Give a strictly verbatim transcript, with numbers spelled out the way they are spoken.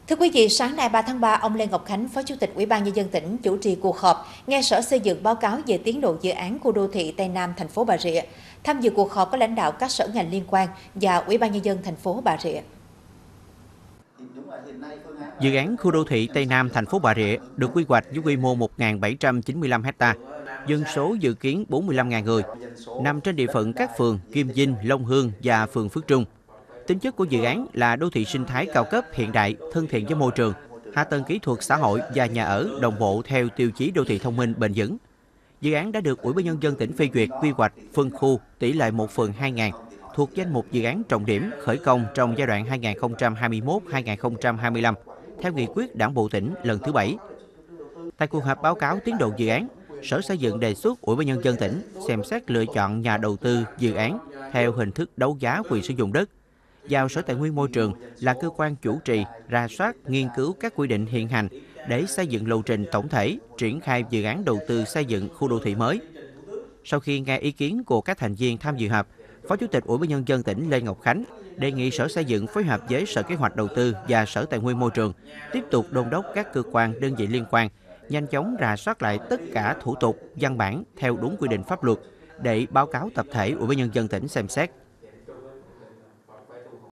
Thưa quý vị, sáng nay ba tháng ba, ông Lê Ngọc Khánh, Phó Chủ tịch Ủy ban Nhân dân tỉnh chủ trì cuộc họp nghe Sở Xây dựng báo cáo về tiến độ dự án khu đô thị Tây Nam thành phố Bà Rịa. Tham dự cuộc họp có lãnh đạo các sở ngành liên quan và Ủy ban Nhân dân thành phố Bà Rịa. Dự án khu đô thị Tây Nam thành phố Bà Rịa được quy hoạch với quy mô một nghìn bảy trăm chín mươi lăm ha, dân số dự kiến bốn mươi lăm nghìn người, nằm trên địa phận các phường Kim Dinh, Long Hương và phường Phước Trung. Tính chất của dự án là đô thị sinh thái cao cấp hiện đại, thân thiện với môi trường, hạ tầng kỹ thuật xã hội và nhà ở đồng bộ theo tiêu chí đô thị thông minh bền vững. Dự án đã được Ủy ban Nhân dân tỉnh phê duyệt quy hoạch phân khu tỷ lệ một phần hai nghìn, thuộc danh mục dự án trọng điểm khởi công trong giai đoạn hai nghìn không trăm hai mươi mốt đến hai nghìn không trăm hai mươi lăm, theo nghị quyết Đảng bộ tỉnh lần thứ bảy. Tại cuộc họp báo cáo tiến độ dự án, Sở Xây dựng đề xuất Ủy ban Nhân dân tỉnh xem xét lựa chọn nhà đầu tư dự án theo hình thức đấu giá quyền sử dụng đất, giao Sở Tài nguyên Môi trường là cơ quan chủ trì, rà soát, nghiên cứu các quy định hiện hành để xây dựng lộ trình tổng thể, triển khai dự án đầu tư xây dựng khu đô thị mới. Sau khi nghe ý kiến của các thành viên tham dự họp, Phó Chủ tịch Ủy ban Nhân dân tỉnh Lê Ngọc Khánh đề nghị Sở Xây dựng phối hợp với Sở Kế hoạch Đầu tư và Sở Tài nguyên Môi trường tiếp tục đôn đốc các cơ quan đơn vị liên quan nhanh chóng rà soát lại tất cả thủ tục, văn bản theo đúng quy định pháp luật để báo cáo tập thể Ủy ban Nhân dân tỉnh xem xét.